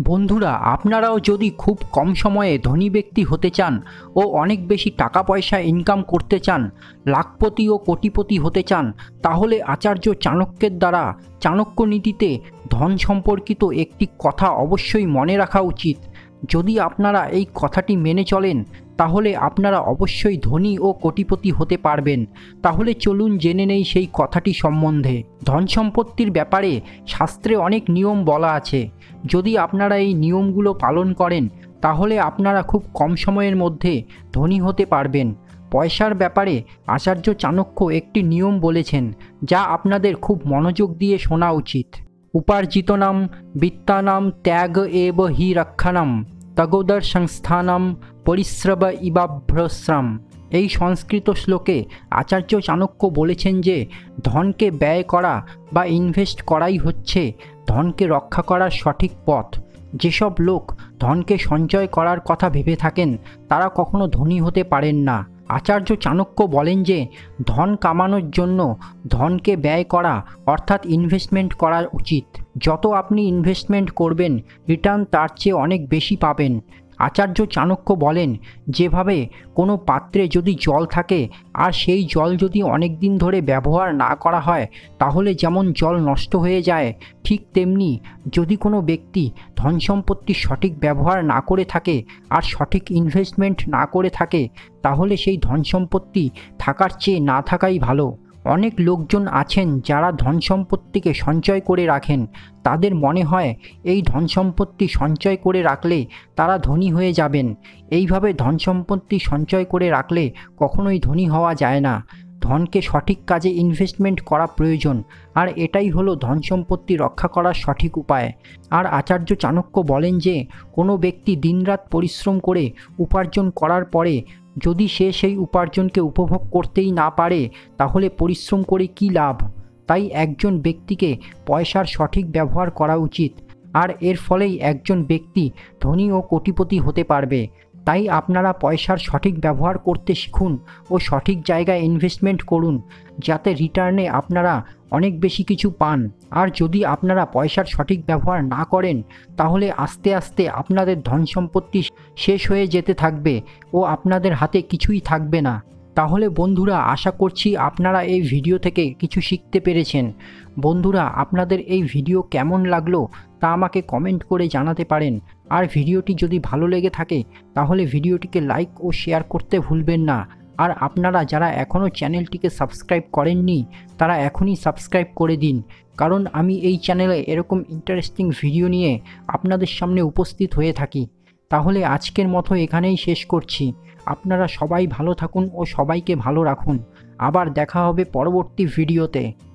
বন্ধুরা, আপনারাও যদি খুব কম সময়ে ধনী ব্যক্তি হতে চান ও অনেক বেশি টাকা পয়সা ইনকাম করতে চান, লাখপতি ও কোটিপতি হতে চান, তাহলে আচার্য চাণক্যের দ্বারা চাণক্য নীতিতে ধন সম্পর্কিত একটি কথা অবশ্যই মনে রাখা উচিত। যদি আপনারা এই কথাটি মেনে চলেন তাহলে আপনারা অবশ্যই ধনী ও কোটিপতি হতে পারবেন। তাহলে চলুন জেনে নেই সেই কথাটি সম্বন্ধে। ধন সম্পত্তির ব্যাপারে শাস্ত্রে অনেক নিয়ম বলা আছে। যদি আপনারা এই নিয়মগুলো পালন করেন তাহলে আপনারা খুব কম সময়ের মধ্যে ধনী হতে পারবেন। পয়সার ব্যাপারে আচার্য চাণক্য একটি নিয়ম বলেছেন, যা আপনাদের খুব মনোযোগ দিয়ে শোনা উচিত। উপার্জিতনাম বিত্তানাম ত্যাগ এব হি রক্ষণাম তগোদর সংস্থানাম পরিশ্রব ইবাভ্রশ্রাম। এই সংস্কৃত শ্লোকে আচার্য চাণক্য বলেছেন যে ধনকে ব্যয় করা বা ইনভেস্ট করাই হচ্ছে ধনকে রক্ষা করার সঠিক পথ। যেসব লোক ধনকে সঞ্চয় করার কথা ভেবে থাকেন তারা কখনো ধনী হতে পারেন না। আচার্য চাণক্য বলেন যে ধন কামানোর জন্য ধনকে ব্যয় করা অর্থাৎ ইনভেস্টমেন্ট করা উচিত। যত আপনি ইনভেস্টমেন্ট করবেন রিটার্ন তার চেয়ে অনেক বেশি পাবেন। আচার্য চাণক্য বলেন, যেভাবে কোনো পাত্রে যদি জল থাকে আর সেই জল যদি অনেক দিন ধরে ব্যবহার না করা হয় তাহলে যেমন জল নষ্ট হয়ে যায়, ঠিক তেমনি যদি কোনো ব্যক্তি ধন সম্পত্তির সঠিক ব্যবহার না করে থাকে আর সঠিক ইনভেস্টমেন্ট না করে থাকে তাহলে সেই ধন সম্পত্তি থাকার চেয়ে না থাকাই ভালো। অনেক লোকজন আছেন যারা ধন সম্পত্তিকে সঞ্চয় করে রাখেন। তাদের মনে হয় এই ধন সম্পত্তি সঞ্চয় করে রাখলে তারা ধনী হয়ে যাবেন। এইভাবে ধন সম্পত্তি সঞ্চয় করে রাখলে কখনোই ধনী হওয়া যায় না। ধনকে সঠিক কাজে ইনভেস্টমেন্ট করা প্রয়োজন, আর এটাই হলো ধন সম্পত্তি রক্ষা করার সঠিক উপায়। আর আচার্য চাণক্য বলেন যে কোনো ব্যক্তি দিনরাত পরিশ্রম করে উপার্জন করার পরে যদি সে সেই উপার্জনকে উপভোগ করতেই না পারে তাহলে পরিশ্রম করে কী লাভ। তাই একজন ব্যক্তিকে পয়সার সঠিক ব্যবহার করা উচিত, আর এর ফলেই একজন ব্যক্তি ধনী ও কোটিপতি হতে পারবে। তাই আপনারা পয়সার সঠিক ব্যবহার করতে শিখুন ও সঠিক জায়গায় ইনভেস্টমেন্ট করুন, যাতে রিটার্নে আপনারা অনেক বেশি কিছু পান। আর যদি আপনারা পয়সার সঠিক ব্যবহার না করেন তাহলে আস্তে আস্তে আপনাদের ধন সম্পত্তি শেষ হয়ে যেতে থাকবে ও আপনাদের হাতে কিছুই থাকবে না। তাহলে বন্ধুরা, আশা করছি আপনারা এই ভিডিও থেকে কিছু শিখতে পেরেছেন। বন্ধুরা, আপনাদের এই ভিডিও কেমন লাগলো তা আমাকে কমেন্ট করে জানাতে পারেন। আর ভিডিওটি যদি ভালো লেগে থাকে তাহলে ভিডিওটিকে লাইক ও শেয়ার করতে ভুলবেন না। আর আপনারা যারা এখনও চ্যানেলটিকে সাবস্ক্রাইব করেননি তারা এখনই সাবস্ক্রাইব করে দিন, কারণ আমি এই চ্যানেলে এরকম ইন্টারেস্টিং ভিডিও নিয়ে আপনাদের সামনে উপস্থিত হয়ে থাকি। তাহলে আজকের মতো এখানেই শেষ করছি। আপনারা সবাই ভালো থাকুন ও সবাইকে ভালো রাখুন। আবার দেখা হবে পরবর্তী ভিডিওতে।